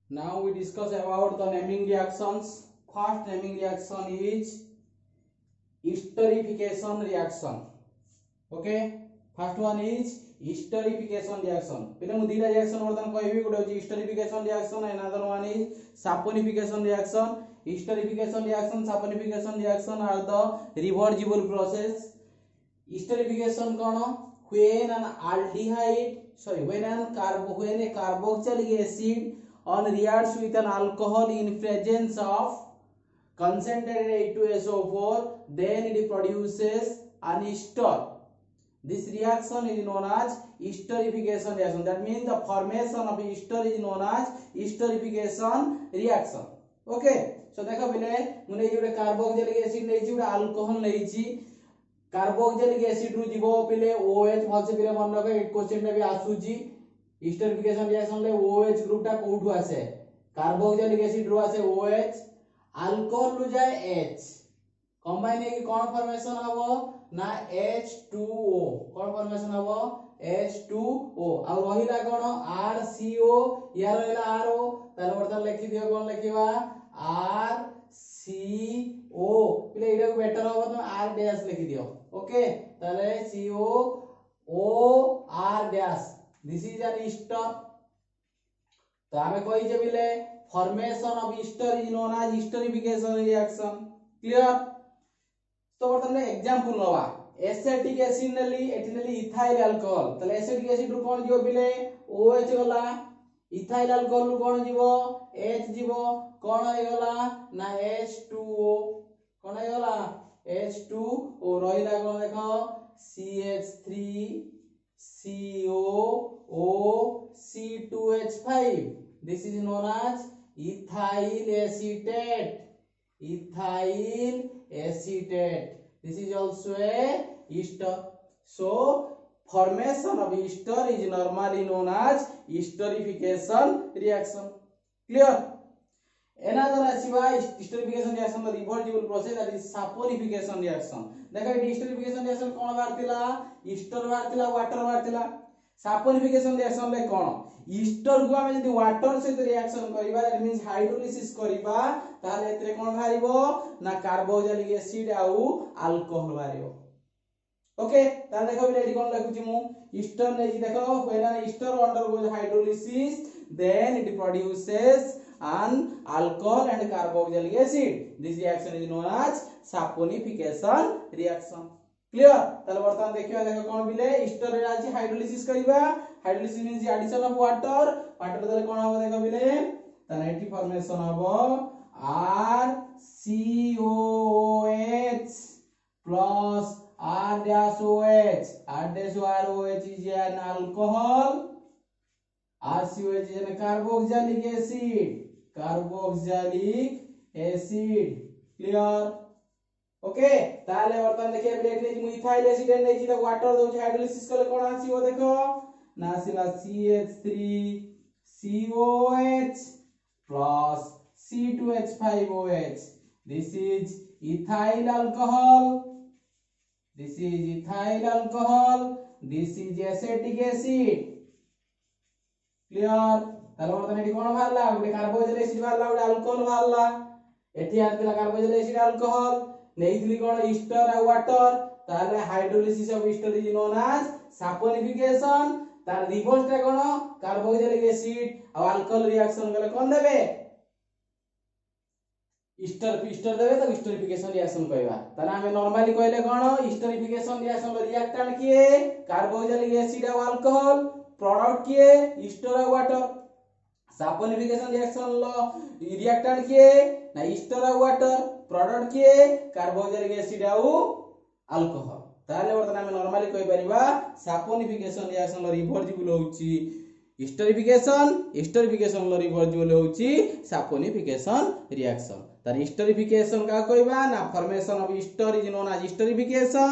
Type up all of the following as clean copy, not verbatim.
Now we discuss about the naming reactions. First naming reaction is esterification reaction. Okay, first one is esterification reaction. Pile mu dita reaction वर्तमान कहबी गोटे होची esterification reaction, another one is saponification reaction. Esterification reaction, saponification reaction are the reversible process. Esterification kono? When a carboxylic acid on reacts with an alcohol in presence of concentrated H2SO4, then it produces an ester. This reaction is known as esterification reaction. That means the formation of ester is known as esterification reaction. Okay, so देखो पहले मुने जोड़े carboxylic acid नहीं ची, जोड़े alcohol नहीं ची. Carboxylic acid रु जीवो पहले OH भलसे पहले मन लगे क्वेश्चन रे भी आसुची. esterification reaction ले OH ग्रुप टा कोठु आसे? कार्बोक्सिलिक एसिड रु आसे OH, अल्कोहल रु जाए H. कंबाइन है कि कौन फॉर्मेशन हबो ना H2O. कौन फॉर्मेशन हबो H2O. और रहिला कोन RCO, या रहिला RO. ताले वर्तन लिखि दियो, कोन लिखिबा RCO. पहिले एटा को बेटर हबो तो R डैश लिखि दियो. ओके, ताले COOR dash. This is an ester. तो हमें कहि जे बिले formation of ester is known as esterification reaction. Clear? तो वर्तमान एग्जांपल नवा एसिटिक एसिड नेली एथिनेली इथाइल अल्कोहल. तले एसिटिक एसिड रु कोन जिवो बिले OH गला, इथाइल अल्कोहल रु कोन जिवो H जिवो. कोन हे गला ना H2O. कोन हे गला H2O. रहिला कोन देखो CH3COO C2H5. This is known as ethyl acetate. Ethyl acetate. This is also a ester. So formation of ester is normally known as esterification reaction. Clear? Another asiba esterification reaction the reversible process, that is saponification reaction. देखो ये esterification reaction कौन बारतिला? ester बारतिला, water बारतिला. saponification reaction ले कौन? Easter को आमे जदी water से reaction करिबा, दैट मींस हाइड्रोलिसिस करिबा, ताले एतरे कोन भारिबो ना कार्बोक्सिलिक एसिड आउ अल्कोहल भारिबो. ओके, ताले देखो बिले एडी कोन लिखुची मु ईस्टर नै जी. देखो when an ester undergoes hydrolysis, then it produces an alcohol and carboxylic acid. This reaction is known as saponification reaction. Clear? ताले वर्तमान देखियो, देखो कोन बिले ईस्टर रे आछि हाइड्रोलिसिस करिबा. Hydrolysis means addition of water. Water देले कोन हो देखो बिले ताने एटी फॉर्मेशन हबो RCOOH plus R-OH. R-OH is an alcohol. RCOH is an carboxylic acid. Carboxylic acid. Clear? Okay, ताले वर्तमान देखिए ब्लेड नै मु इथाइल एसिड नै जी त वाटर दउ हाइड्रोलिसिस कले कोन आसीबो देखो ना आसीला CH3COH plus C2H5OH. This is ethyl alcohol. This is ethyl alcohol. This is acetic acid. Clear? ताले वर्तमान एटी कोन भारला? गुटे कार्बोक्सिलिक एसिड भारला, गुटे अल्कोहल भारला. एटी आतिला कार्बोक्सिलिक एसिड अल्कोहल नेइथली कोन ईस्टर आ वाटर. ताले hydrolysis of ester is known as saponification. तार रिवर्स टा कोन कार्बोक्सिलिक एसिड आ अल्कोहल रिएक्शन गले कोन देबे ईस्टर देबे तो esterification रिएक्शन कहबा. ताना हमें नॉर्मली कहले कोन esterification रिएक्शन लो रिएक्टेंट किए कार्बोक्सिलिक एसिड आ अल्कोहल, प्रोडक्ट किए ईस्टर आ वाटर. saponification रिएक्शन लो रिएक्टेंट किए ना ईस्टर आ वाटर, प्रोडक्ट किए कार्बोक्सिलिक एसिड आ अल्कोहल. ताले वर्तमान हम नॉर्मली कहि परिबा saponification रिएक्शन लो रिवर्सिबल होउची esterification, esterification लो रिवर्सिबल होउची saponification रिएक्शन. तार esterification का कहबा ना formation of ester is known as esterification.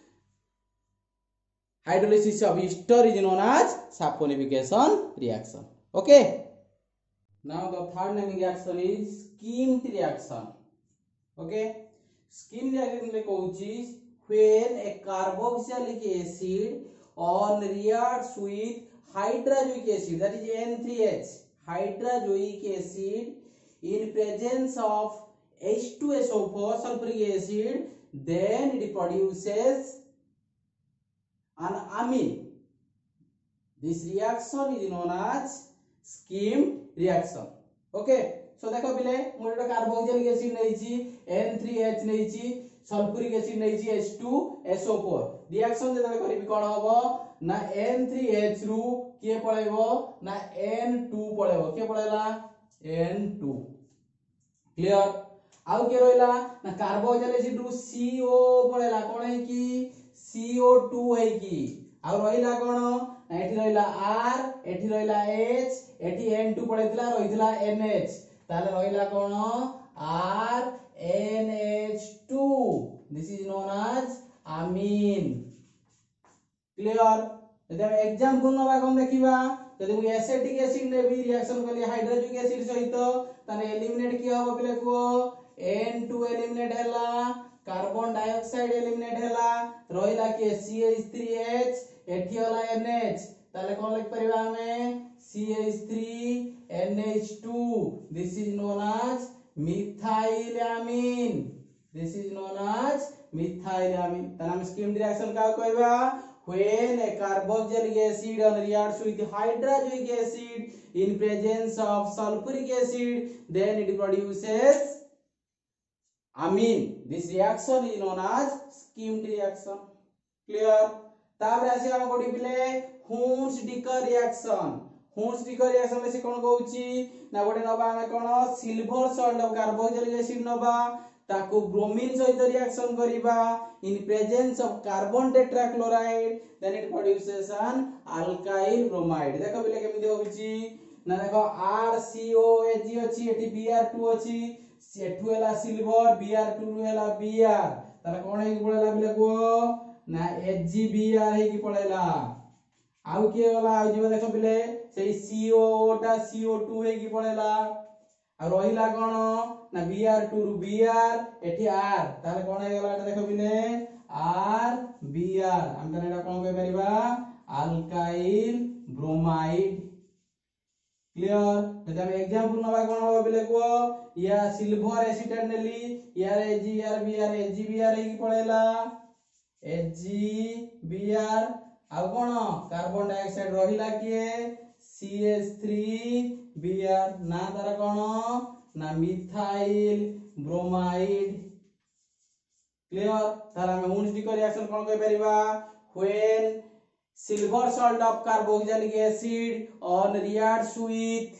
Hydrolysis of ester is known as saponification reaction. Okay. Now the third naming reaction is skimmed reaction. Okay. Skimmed reaction like when a carboxylic acid on reacts with hydroxylic acid, that is N3H. hydrozoic acid in presence of H2SO4 sulfuric acid, then it produces an amine. This reaction is known as scheme reaction. Okay, so देखो पिले मोर carboxylic acid नैछि N3H नैछि sulphuric acid नैछि H2SO4 reaction जेतले करिबी कोन हबो ना N3H रु के पळेबो ना N2 पळेबो के पळेला N2 क्लियर आउ के रोइला ना कार्बोक्सिलिक एसिड रु CO पळेला कोन है कि CO2 है कि आउ रोइला कोन एठी रहिला R एठी रहिला H एठी N2 पळेतिला रहितला NH ताले रहिला कोन R NH2 this is known as amine clear यदि हम एग्जांपल नबा कोन देखिबा यदि मु एसिटिक एसिड नेबी रिएक्शन कली हाइड्रोक्लोरिक एसिड सहित ताले एलिमिनेट की हबो पिले को N2 एलिमिनेट हैला कार्बन डाइऑक्साइड एलिमिनेट हैला रहिला के CH3H एठी होला NH ताले कोन लिख परिबा हमें CH3NH2 this is known as methylamine this is known as methylamine ताले हम स्कीम रिएक्शन का कहबा when a carboxylic acid reacts with hydrozoic acid in presence of sulfuric acid then it produces amine this reaction is known as skimmed reaction clear तापर आसी हम कोडी पिले हुंस-डिकर reaction से कोन कहउची ना गोटे नबा हमें कोन silver salt of carboxylic acid नबा ताको ब्रोमीन सहित रिएक्शन करिबा in presence of carbon tetrachloride then it produces an alkyl bromide देखो बिले केमिति होउची ना देखो RCOH अछि एठी Br2 अछि सेठु हैला सिल्वर Br2 हैला Br ताले कोन हे पळेला बिले को ना HgBr हे की पळेला आउ के होला आउ जीव देखो बिले सेही CO टा CO2 हे की पळेला आ रहिला कोन ना Br2 रु Br एठी R ताले कोन हे गला एटा देखो बिले R Br हम तने एटा कोन कहि परिबा अल्काइल ब्रोमाइड क्लियर यदि हम एग्जांपल नबा कोन हो बिले को या सिल्वर एसिटेट नेली यार HgBr HgBr हे की पळेला HgBr आ कोन कार्बन डाइऑक्साइड रहिला के CH3Br ना तार कोन ना मिथाइल ब्रोमाइड क्लियर तार हम हुंस-डिकर रिएक्शन कोन कहि परिबा when silver salt of carboxylic acid on reacts with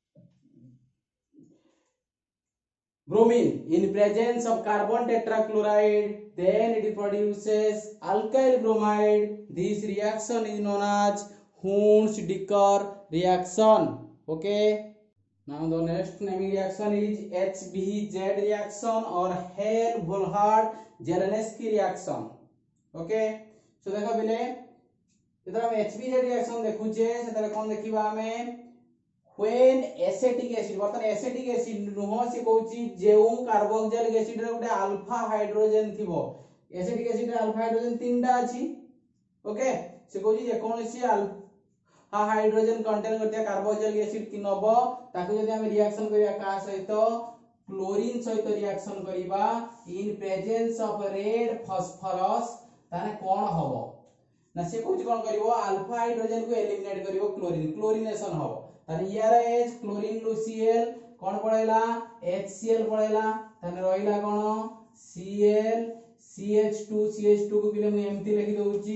bromine in presence of carbon tetrachloride then it produces alkyl bromide this reaction is known as Huns-Dicker reaction okay now the next naming reaction is HBZ reaction or Hell-Volhard-Zelensky reaction okay so देखो बिले इधर हम HBZ reaction देखुचे सेतले कोन देखिबा हमें when acetic acid बर्तन acetic acid नुहो से कहउची जेउ carboxylic acid रे उटे अल्फा हाइड्रोजन थिबो acetic acid रे अल्फा हाइड्रोजन तीनटा अछि ओके से कहउची जे कोनसी अल्फा हाइड्रोजन कंटेन करते कार्बोक्सिलिक एसिड कि नबो ताकू जदि हम रिएक्शन करिया का सहित क्लोरीन सहित रिएक्शन करिबा in presence of red phosphorus ताने कोन हबो ना से कहउची कोन करिवो अल्फा हाइड्रोजन को एलिमिनेट करिवो क्लोरीनेशन हबो ताने यार H क्लोरीन रु Cl कोन पळेला HCl पळेला ताने रहिला कोन Cl CH2 को पिले मु एम्ति लिखि दउची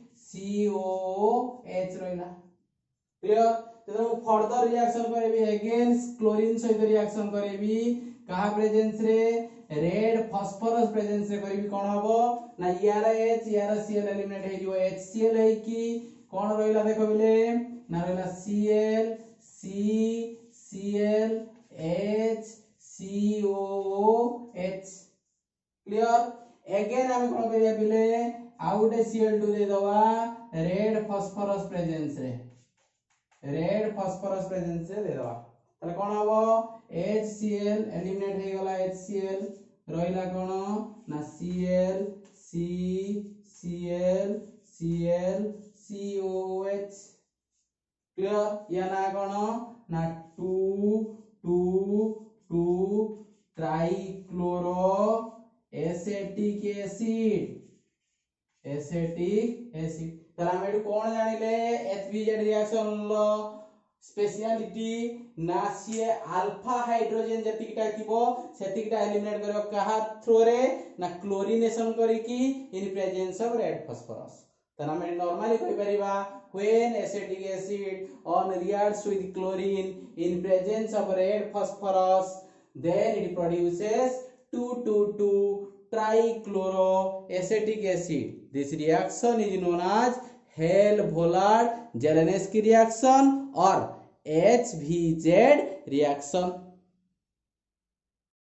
COOH रहिला क्लियर तो फर्दर रिएक्शन करेबी अगेंस्ट क्लोरीन सहित रिएक्शन करेबी कहा प्रेजेंस रे रेड फास्फोरस प्रेजेंस रे करेबी कोन हबो ना यार H यार Cl एलिमिनेट हे जो HCl है कि कोन रहिला देखो बिले ना रहिला Cl CCl H COOH clear again हम कोन करिया बिले आउटे Cl2 दे दवा रेड फास्फोरस प्रेजेंस रे दे दवा तले कोन हबो HCl एलिमिनेट हे गला HCl रहिला कोन ना Cl CCl Cl COOH clear या ना कोन ना 2 ట్రైక్లోరో एसिटिक एसिड তাহলে আমি এটু কোন জানিলে HBZ রিঅ্যাকশন লো স্পেশালিটি না সিয়ে আলফা হাইড্রোজেন যেতিকটা থিবো সেতিকটা এলিমিনেট করিব কাহা থ্রু রে না ক্লোরিনেশন করিকি in presence of red phosphorus তাহলে আমি নরমালি কই পারিবা when acetic acid on reacts with chlorine in presence of red phosphorus then it produces 2 trichloroacetic acid. This reaction is known as Hell-Vollard-Zielinski reaction or HVZ reaction.